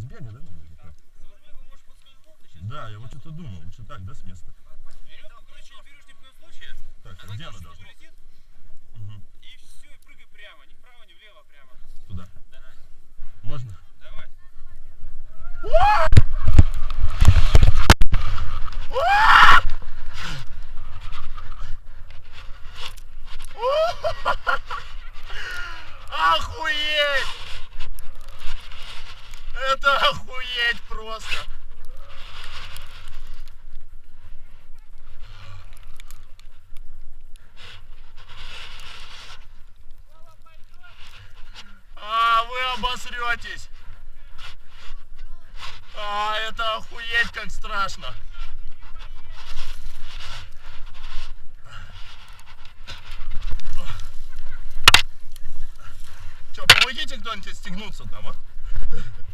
разбега, да? Может подскользнуться сейчас? Да, я вот что-то думал, лучше так, да, с места? Веревку, короче, не берешь ни в коем случае. Так, а где она должна? Угу. И все, и прыгай прямо. Ни вправо, ни влево, прямо. Туда. Да. Можно? Давай. Охуеть! Это охуеть просто! Вы обосретесь! Это охуеть как страшно! Че, помогите кто-нибудь стегнуться там, а?